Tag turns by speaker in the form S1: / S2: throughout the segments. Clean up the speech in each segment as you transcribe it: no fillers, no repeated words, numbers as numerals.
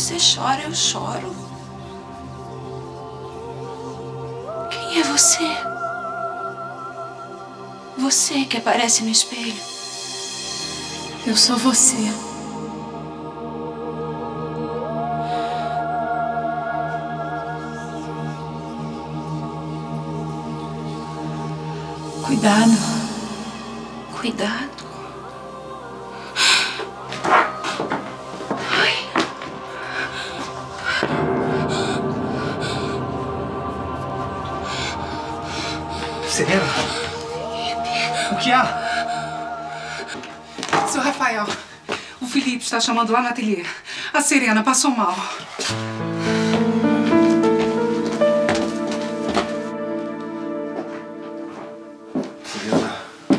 S1: você chora, eu choro. Quem é você? Você que aparece no espelho. Eu sou você. Cuidado. Cuidado.
S2: Serena? O que há?
S3: Seu Rafael, o Felipe está chamando lá no ateliê. A Serena passou mal.
S2: Serena,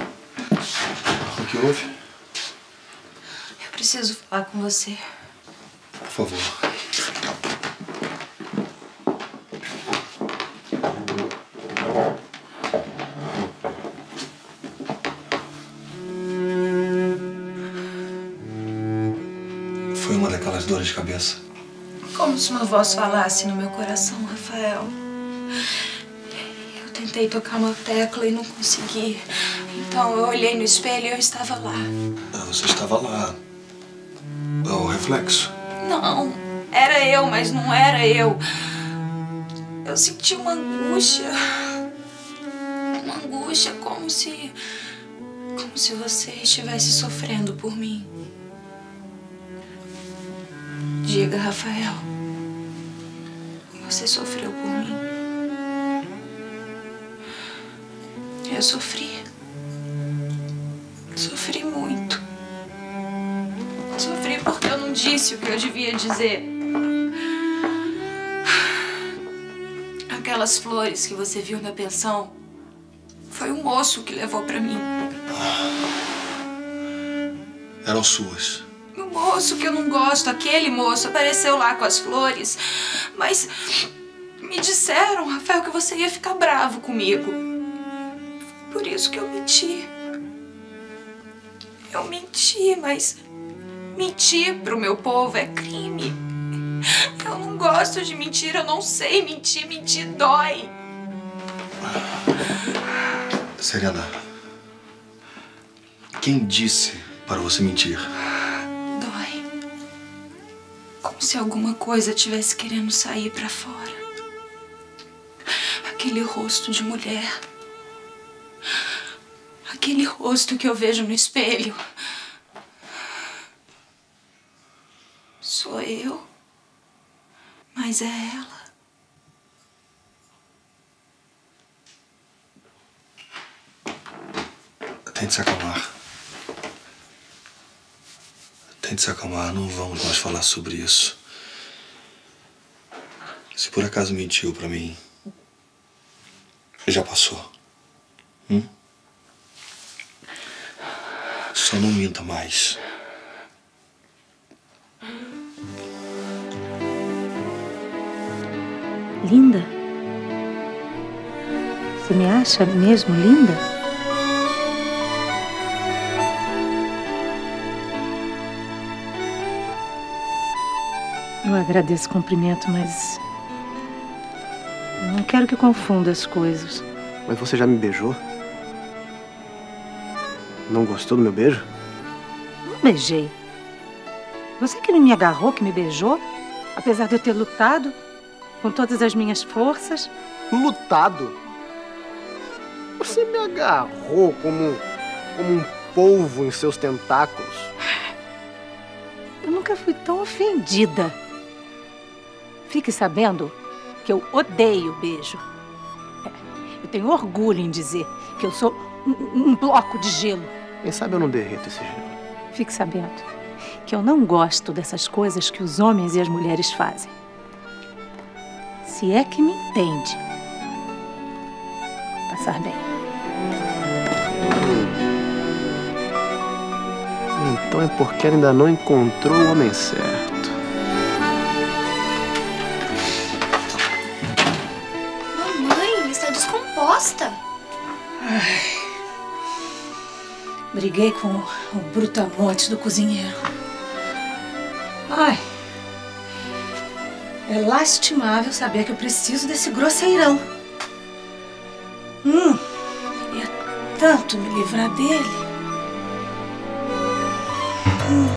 S2: o que houve?
S1: Eu preciso falar com você.
S2: Por favor. Foi uma daquelas dores de cabeça.
S1: Como se uma voz falasse no meu coração, Rafael. Eu tentei tocar uma tecla e não consegui. Então eu olhei no espelho e eu estava lá.
S2: Você estava lá. É o reflexo.
S1: Não, era eu, mas não era eu. Eu senti uma angústia. Uma angústia como se você estivesse sofrendo por mim. Diga, Rafael. Você sofreu por mim. Eu sofri. Sofri muito. Sofri porque eu não disse o que eu devia dizer. Aquelas flores que você viu na pensão, foi o moço que levou pra mim.
S2: Eram suas.
S1: O moço que eu não gosto, aquele moço, apareceu lá com as flores. Mas me disseram, Rafael, que você ia ficar bravo comigo. Por isso que eu menti. Eu menti, mas mentir pro meu povo é crime. Eu não gosto de mentir, eu não sei mentir. Mentir dói.
S2: Serena, quem disse para você mentir?
S1: Dói. Como se alguma coisa estivesse querendo sair pra fora. Aquele rosto de mulher. Aquele rosto que eu vejo no espelho. Sou eu, mas é ela.
S2: Tente se acalmar. Tente se acalmar, não vamos mais falar sobre isso. Se por acaso mentiu pra mim, já passou. Só não minta mais.
S4: Linda? Você me acha mesmo linda? Eu agradeço o cumprimento, mas eu não quero que confunda as coisas.
S5: Mas você já me beijou? Não gostou do meu beijo?
S4: Não beijei. Você que não me agarrou, que me beijou, apesar de eu ter lutado com todas as minhas forças.
S5: Lutado? Você me agarrou como um polvo em seus tentáculos.
S4: Eu nunca fui tão ofendida. Fique sabendo que eu odeio beijo. Eu tenho orgulho em dizer que eu sou um bloco de gelo.
S5: Quem sabe eu não derreto esse gelo.
S4: Fique sabendo que eu não gosto dessas coisas que os homens e as mulheres fazem. Se é que me entende. Passar bem.
S5: Então é porque ela ainda não encontrou o homem certo.
S6: Mamãe, está descomposta.
S1: Ai. Briguei com o brutamonte do cozinheiro. Ai.
S4: É lastimável saber que eu preciso desse grosseirão. Queria tanto me livrar dele.